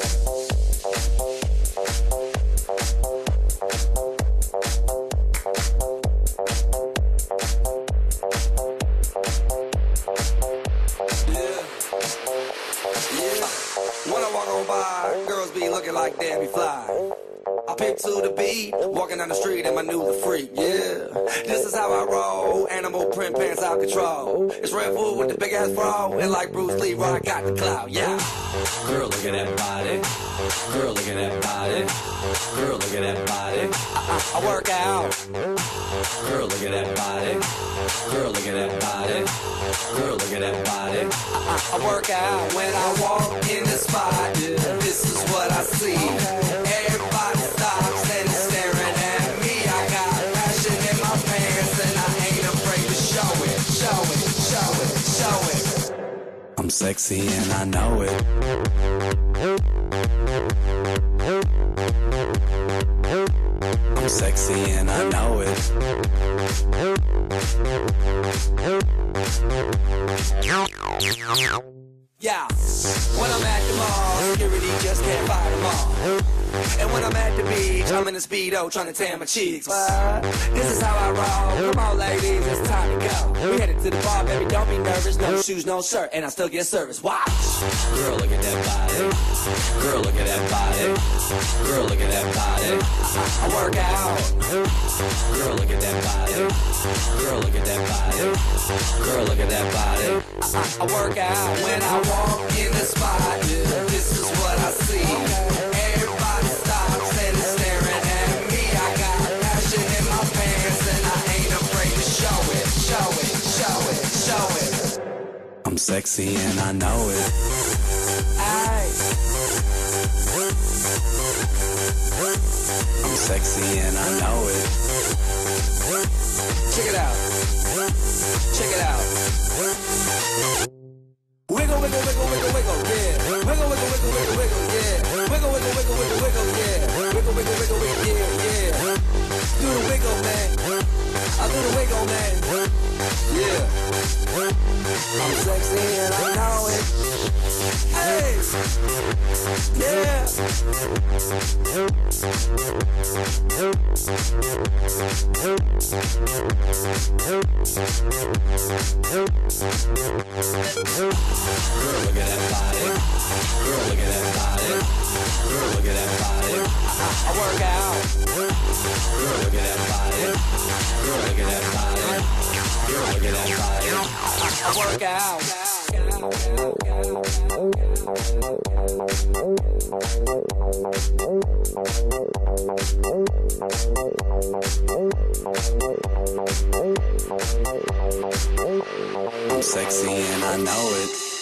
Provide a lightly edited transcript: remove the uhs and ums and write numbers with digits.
When I walk on by, girls be looking like Debbie Fly. I pick to the beat, walking down the street and my new the freak, yeah. This is how I roll, animal print pants out control. It's Red Bull with the big ass bro, and like Bruce Lee, I got the clout, yeah. Girl, look at that body. Girl, look at that body. Girl, look at that body. I work out. Girl, look at that body. Girl, look at that body. Girl, look at that body. I work out when I walk in the spot. This is what I see. Everybody stops and is staring at me. I got passion in my pants and I ain't afraid to show it. Show it, show it, show it. I'm sexy and I know it. I'm sexy and I know it. Yeah, when I'm at the mall, security just can't fight them all. And when I'm at the beach, I'm in a Speedo trying to tan my cheeks. What? This is how I roll. Come on, ladies, it's time to go. We headed to the bar, baby, don't be nervous. No shoes, no shirt, and I still get service. Watch. Girl, look at that body. Girl, look at that body. Girl, look at that body. I work out. Girl, look at that body. Girl, look at that body. Girl, look at that body. I work out when I walk in the spot. This is what I see. Everybody stops and is staring at me. I got passion in my pants and I ain't afraid to show it. Show it, show it, show it. I'm sexy and I know it. Aye. I'm sexy and I know it. Check it out. Check it out. Wiggle, wiggle, wiggle, wiggle, wiggle, yeah. Wiggle, wiggle, wiggle, wiggle, wiggle, yeah. Wiggle, wiggle, wiggle, wiggle, wiggle, yeah. Wiggle, wiggle, wiggle, wiggle, yeah, yeah. Do the wiggle, man. I do the wiggle, man. Yeah. I'm sexy and I know it. Hey. Yeah. Girl, look at that body. Girl, look at that body. Girl, look at that body. I work out. Girl, look at that body. Girl, look at that body. Girl, look at that body. I work out. I'm sexy and I know it.